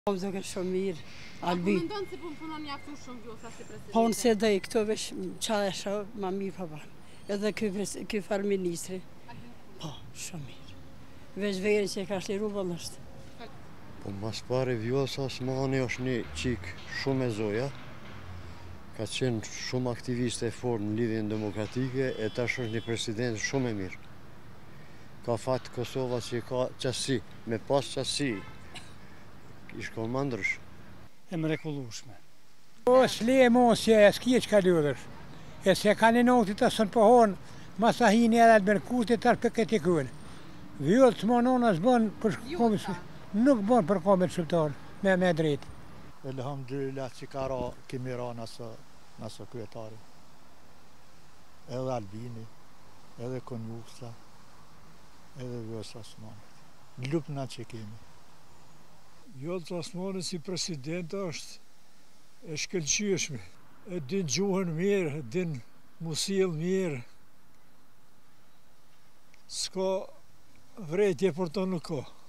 Më duket shumë mirë, Albi. Po mendon se po punon mjafton shumë Vjosa si presidente? Po unë se dhe i këto vesh qa e shoh, ma mirë pa banë. Edhe ky farministri. Po, shumë mirë. Veç veri që e ka shliru vëllështë. Po mas pare Vjosa Osmani është një qik shumë e zoja. Ka qenë shumë aktiviste e fortë në lidhjen demokratike e tash është një president shumë e mirë. Ka fatë Kosova që ka qasi, me pas qasi, ishko mandrësh. E mrekullueshme. Po s'le e mos që s'kje që ka lydhësh. E se ka një notit të sën pohon, masahini edhe të bërkutit të për këtë i kënë. Vjollë të monona s'bën për nuk bën për komit shqiptar, me drejt. Elhamdulillah që ka ra kemi ra nësë kryetari. Edhe Albini, edhe Konjusa, edhe Vjosa Osmani. Lupna që kemi. Vjosa Osmani si president është e shkëlqyeshme. E din gjuhën mirë, e din musil mirë. S'ka vrejtje për të nuk ka.